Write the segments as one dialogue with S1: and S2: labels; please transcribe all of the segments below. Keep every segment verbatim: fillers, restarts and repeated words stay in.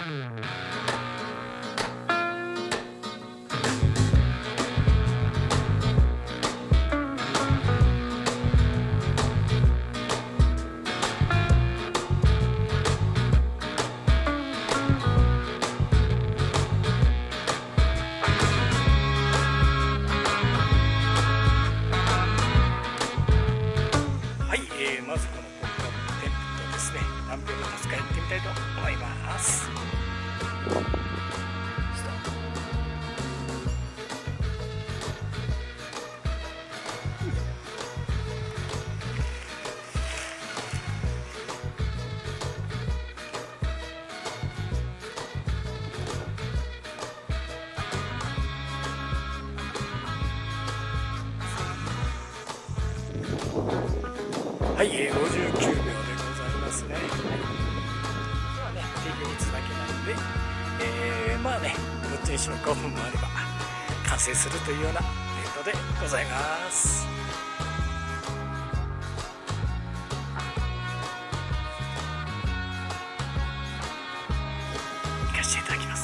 S1: まずこのポップアップテントですね、何秒で立つかやってみたいと思います。はい、えー、ごじゅうきゅうびょうでございますね。はい、まあね、定期率だけなので、えー、まあね、どっちにしろごふんもあれば完成するというようなテントでございます。行かせていただきます。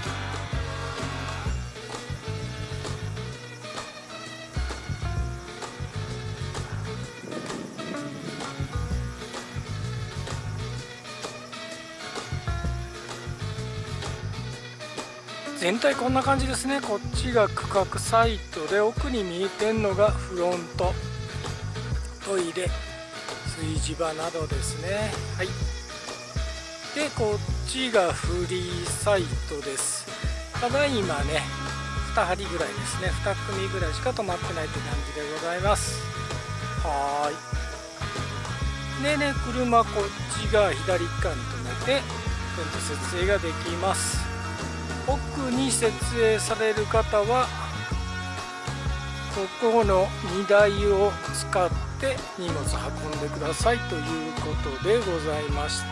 S1: 全体こんな感じですね。こっちが区画サイトで、奥に見えてんのがフロント、トイレ、炊事場などですね。はい、でこっちがフリーサイトです。ただいまねに針ぐらいですね、に組ぐらいしか止まってないという感じでございます。はーい。でね、車こっちが左側に止めてテント設営ができます。奥に設営される方はここの荷台を使って荷物運んでくださいということでございました。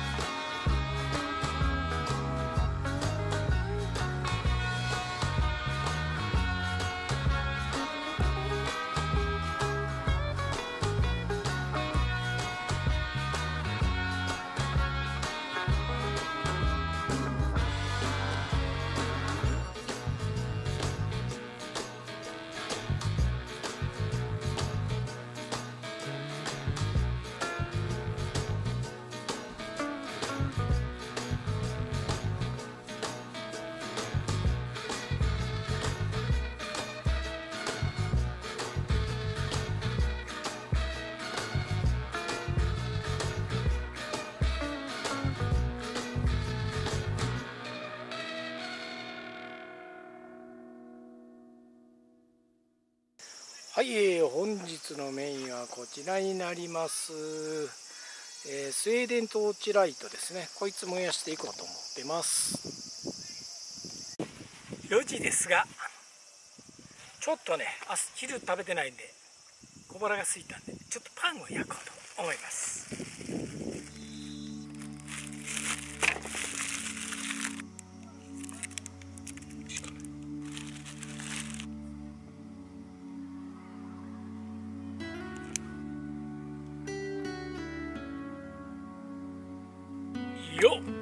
S1: はい、えー、本日のメインはこちらになります、えー、スウェーデントーチライトですね。こいつ燃やしていこうと思ってます。よじですが、ちょっとね昼食べてないんで小腹が空いたんで、ちょっとパンを焼こうと思います。よっ。